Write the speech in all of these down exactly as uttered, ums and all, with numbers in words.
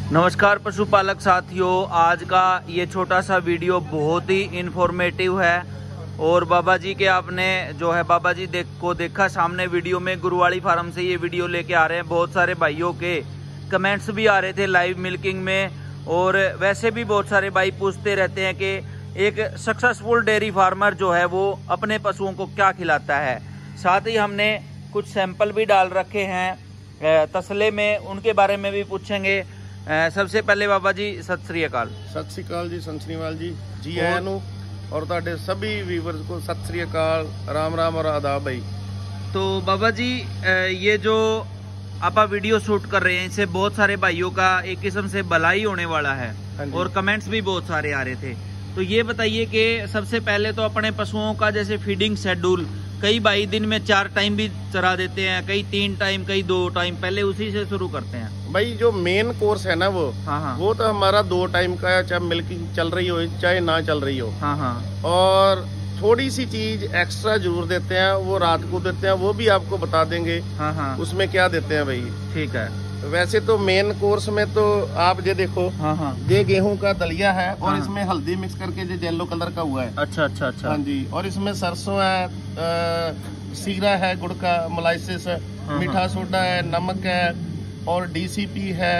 नमस्कार पशुपालक साथियों, आज का ये छोटा सा वीडियो बहुत ही इंफॉर्मेटिव है। और बाबा जी के आपने जो है बाबा जी देख को देखा सामने वीडियो में, गुरुवाड़ी फार्म से ये वीडियो लेके आ रहे हैं। बहुत सारे भाइयों के कमेंट्स भी आ रहे थे लाइव मिल्किंग में, और वैसे भी बहुत सारे भाई पूछते रहते हैं कि एक सक्सेसफुल डेयरी फार्मर जो है वो अपने पशुओं को क्या खिलाता है। साथ ही हमने कुछ सैंपल भी डाल रखे हैं तसले में, उनके बारे में भी पूछेंगे। सबसे पहले बाबा जी सत श्री अकाल। सत श्री अकाल जी, सत श्री अकाल जी जी आया नू और ताड़े सभी व्यूअर्स को सत श्री अकाल, राम राम और आदाब भाई। तो बाबा जी ये जो आप वीडियो शूट कर रहे हैं इससे बहुत सारे भाइयों का एक किस्म से भलाई होने वाला है, और कमेंट्स भी बहुत सारे आ रहे थे। तो ये बताइए कि सबसे पहले तो अपने पशुओं का जैसे फीडिंग शेड्यूल, कई भाई दिन में चार टाइम भी चरा देते हैं, कई तीन टाइम, कई दो टाइम, पहले उसी से शुरू करते हैं। भाई जो मेन कोर्स है ना वो हाँ हाँ वो तो हमारा दो टाइम का है, चाहे मिल्किंग चल रही हो चाहे ना चल रही हो। हाँ हाँ और थोड़ी सी चीज एक्स्ट्रा जरूर देते हैं, वो रात को देते हैं, वो भी आपको बता देंगे। हाँ हाँ उसमें क्या देते हैं भाई। ठीक है। वैसे तो मेन कोर्स में तो आप ये देखो, हाँ हाँ ये गेहूं का दलिया है और हाँ। इसमें हल्दी मिक्स करके जो येलो कलर का हुआ है। अच्छा अच्छा अच्छा। हाँ जी, और इसमें सरसों है, आ, सीरा है, गुड़ का मोलाइसिस है, हाँ, मीठा सोडा है, नमक है और डीसीपी है।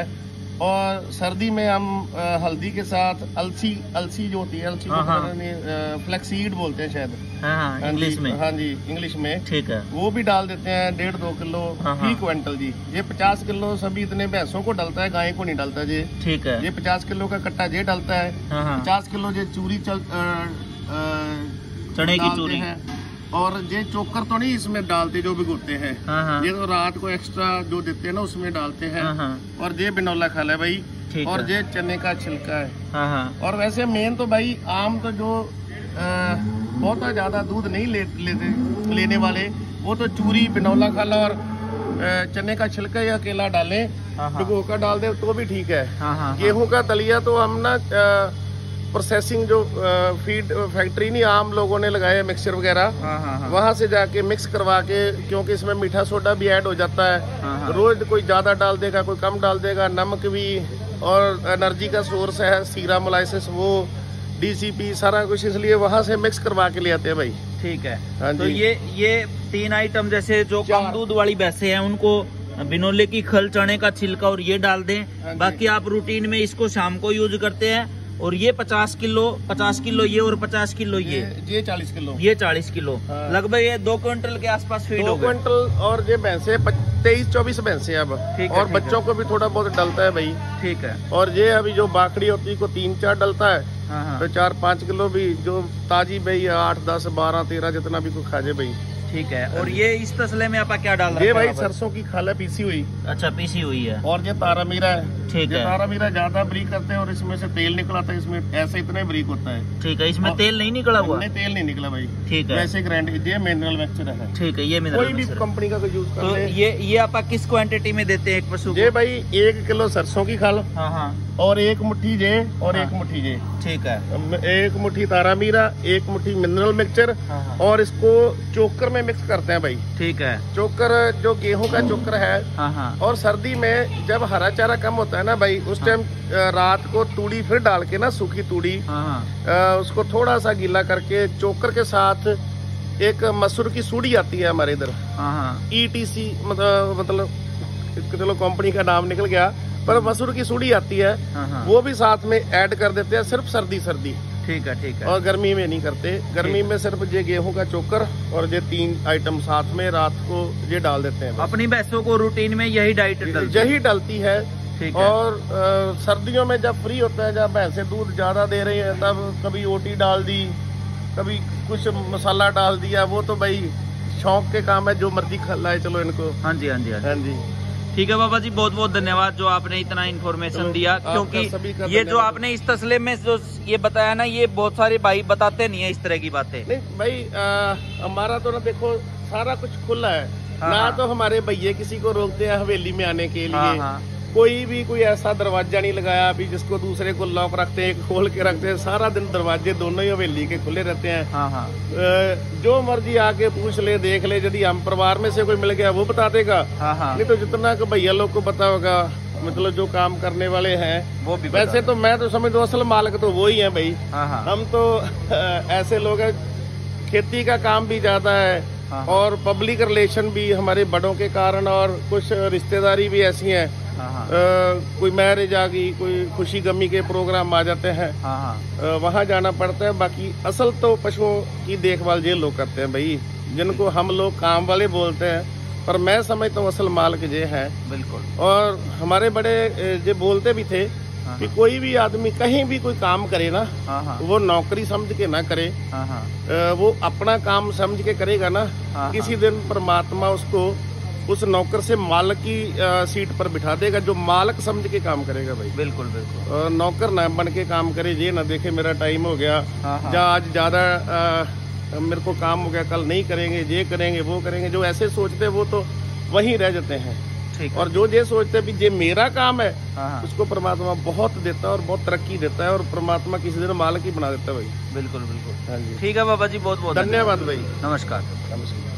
और सर्दी में हम आ, हल्दी के साथ अलसी अलसी जो होती है, अलसी हाँ, हाँ। फ्लैक्सीड बोलते हैं शायद। हाँ हाँ इंग्लिश में। हाँ जी, इंग्लिश में। ठीक है। वो भी डाल देते हैं डेढ़ दो किलो हाँ, फी हाँ। क्विंटल जी। ये पचास किलो सभी इतने भैंसों को डलता है, गाय को नहीं डलता जी। ठीक है। ये पचास किलो का कट्टा ये डलता है। हाँ हाँ पचास किलो ये चूरी चल आ, आ, चने की डालते चूरी। हैं। और ये चोकर तो नहीं इसमें डालते जो भिगोते हैं, हाँ हाँ ये तो रात को एक्स्ट्रा जो देते हैं ना उसमें डालते हैं। हाँ हाँ और ये बिनौला खाला है भाई, ठीक और है। ये चने का छिलका है। हाँ हाँ और वैसे मेन तो भाई आम तो जो आ, बहुत ज्यादा दूध नहीं ले, लेते लेने वाले, वो तो चूरी, बिनौला खाला और आ, चने का छिलका या केला डालें, हाँ हाँ भिगो कर डाल दे तो भी ठीक है। हाँ हाँ गेहूं का दलिया तो हम ना प्रोसेसिंग जो फीड फैक्ट्री नहीं आम लोगों ने लगाए मिक्सचर वगैरह, हाँ हाँ हाँ वहां से जाके मिक्स करवा के, क्योंकि इसमें मीठा सोडा भी ऐड हो जाता है। हाँ हाँ रोज कोई ज्यादा डाल देगा, कोई कम डाल देगा, नमक भी, और एनर्जी का सोर्स है सीरा मोलाइसिस, वो डीसीपी सारा कुछ, इसलिए वहां से मिक्स करवा के ले आते हैं भाई। ठीक है। हाँ तो जी। ये ये तीन आइटम जैसे जो कम चार। दूध वाली भैंसे हैं उनको बिनोले की खल, चने का छिलका और ये डाल हाँ दें। जी। बाकी आप रूटीन में इसको शाम को यूज करते हैं। और ये पचास किलो पचास किलो ये और पचास किलो ये ये चालीस किलो, ये चालीस किलो, हाँ। लगभग ये दो क्विंटल के आसपास फीड दो हो गए। क्विंटल। और ये भैंसे तेईस चौबीस भैंसे अब, ठीक है, और ठीक बच्चों है। को भी थोड़ा बहुत डलता है भाई। ठीक है। और ये अभी जो बाखड़ी होती है को तीन चार डलता है, हाँ हाँ तो चार पाँच किलो भी जो ताजी भाई आठ दस बारह तेरह जितना भी कोई खा जाए भाई। ठीक है। और ये इस तसले में आप क्या डाल रहे हैं? ये भाई सरसों की खाल है पीसी हुई, अच्छा पीसी हुई है। और ये तारा मीरा है। ठीक ये है। तारा मीरा ज्यादा बरीक करते हैं और इसमें से तेल निकला था, इसमें ऐसे इतना बरीक होता है। ठीक है। इसमें और- तेल नहीं निकला हुआ? नहीं, तेल नहीं निकला भाई। ठीक है। वैसे ग्राइंड, ये मिनरल मिक्सचर है। ठीक है। ये कोई मिनरल भी मिक्सचर। कंपनी का यूज कर तो ले। ये ये आप किस क्वांटिटी में देते हैं एक पशु को? ये भाई एक किलो सरसों की खाल हाँ हाँ और एक मुट्ठी जे और हाँ। एक मुट्ठी जे, ठीक है। एक मुट्ठी तारा मीरा, एक मुट्ठी मिनरल मिक्सचर, हाँ हाँ और इसको चोकर में मिक्स करते हैं भाई। ठीक है। चोकर जो गेहूं का चोकर है। हाँ हाँ और सर्दी में जब हरा चारा कम होता है ना भाई, उस टाइम रात को तूड़ी फिर डाल के ना, सूखी तूड़ी, हाँ हाँ अ, उसको थोड़ा सा गीला करके चोकर के साथ एक मसूर की सूड़ी आती है हमारे इधर, हाँ हाँ ईटीसी, मतलब मतलब चलो कंपनी का नाम निकल गया, पर मसूर की सूड़ी आती है, हाँ हाँ वो भी साथ में ऐड कर देते हैं, सिर्फ सर्दी सर्दी। ठीक है। ठीक है। और गर्मी में नहीं करते। गर्मी में सिर्फ ये गेहूं का चोकर और ये तीन आइटम साथ में रात को ये डाल देते हैं। अपनी भैंसों को रूटीन में यही डाइट डलती है? यही डलती है। ठीक है। और आ, सर्दियों में जब फ्री होता है, जब भैंसे दूध ज्यादा दे रही है, तब कभी ओटी डाल दी, कभी कुछ मसाला डाल दिया, वो तो भाई शौक के काम है, जो मर्जी खिलाए चलो इनको। हाँ जी हाँ जी हाँ जी। हाँ जी। ठीक है बाबा जी, बहुत बहुत धन्यवाद जो आपने इतना इन्फॉर्मेशन दिया, आपका सभी का क्योंकि ये जो धन्यवाद। आपने इस तसले में जो ये बताया ना, ये बहुत सारे भाई बताते नहीं है इस तरह की बातें। नहीं भाई, आ, हमारा तो ना देखो सारा कुछ खुला है। हाँ, ना हाँ। तो हमारे भैया किसी को रोकते हैं हवेली में आने के लिए। हाँ, हाँ। कोई भी कोई ऐसा दरवाजा नहीं लगाया अभी जिसको दूसरे को लॉक रखते हैं, खोल के रखते हैं। सारा दिन दरवाजे दोनों ही हवेली के खुले रहते हैं। हाँ हाँ अ, जो मर्जी आके पूछ ले, देख ले। यदि हम परिवार में से कोई मिल गया वो बता देगा, हाँ हाँ नहीं तो जितना को भैया लोग को पता होगा मतलब जो काम करने वाले हैं वो भी वैसे तो मैं तो समझ दो असल मालिक तो वो ही है भाई। हाँ हाँ हम तो ऐसे लोग हैं, खेती का काम भी ज्यादा है हाँ, और पब्लिक रिलेशन भी हमारे बड़ों के कारण, और कुछ रिश्तेदारी भी ऐसी हैं। हाँ हाँ अ, कोई मैरिज आ गई, कोई खुशी गमी के प्रोग्राम आ जाते हैं, हाँ हाँ अ, वहाँ जाना पड़ता है। बाकी असल तो पशुओं की देखभाल ये लोग करते हैं भाई, जिनको हम लोग काम वाले बोलते हैं, पर मैं समझता हूँ असल मालिक ये हैं। बिल्कुल। और हमारे बड़े ये बोलते भी थे हाँ, कि कोई भी आदमी कहीं भी कोई काम करे ना, हाँ हाँ वो नौकरी समझ के ना करे, हाँ हाँ अ, वो अपना काम समझ के करेगा ना, हाँ, किसी हाँ। दिन परमात्मा उसको उस नौकर से मालिक की अ, सीट पर बिठा देगा, जो मालिक समझ के काम करेगा भाई। बिल्कुल बिल्कुल। अ, नौकर ना बन के काम करे, ये ना देखे मेरा टाइम हो गया, हाँ, हाँ। या आज ज्यादा अ, मेरे को काम हो गया, कल नहीं करेंगे, ये करेंगे वो करेंगे। जो ऐसे सोचते हैं वो तो वहीं रह जाते हैं। ठीक है। और जो ये सोचते हैं भी ये मेरा काम है, हाँ हाँ उसको परमात्मा बहुत देता है और बहुत तरक्की देता है, और परमात्मा किसी दिन मालिक ही बना देता है भाई। बिल्कुल बिल्कुल। हाँ जी, ठीक है बाबा जी, बहुत बहुत धन्यवाद भाई, नमस्कार। नमस्कार।